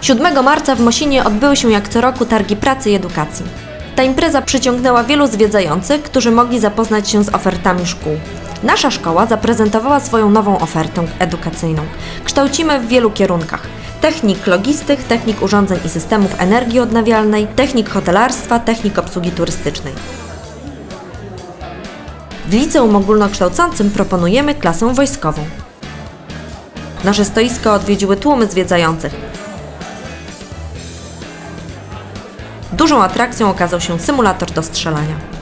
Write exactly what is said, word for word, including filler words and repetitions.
siódmego marca w Mosinie odbyły się jak co roku targi pracy i edukacji. Ta impreza przyciągnęła wielu zwiedzających, którzy mogli zapoznać się z ofertami szkół. Nasza szkoła zaprezentowała swoją nową ofertę edukacyjną. Kształcimy w wielu kierunkach: technik logistych, technik urządzeń i systemów energii odnawialnej, technik hotelarstwa, technik obsługi turystycznej. W liceum ogólnokształcącym proponujemy klasę wojskową. Nasze stoisko odwiedziły tłumy zwiedzających. Dużą atrakcją okazał się symulator do strzelania.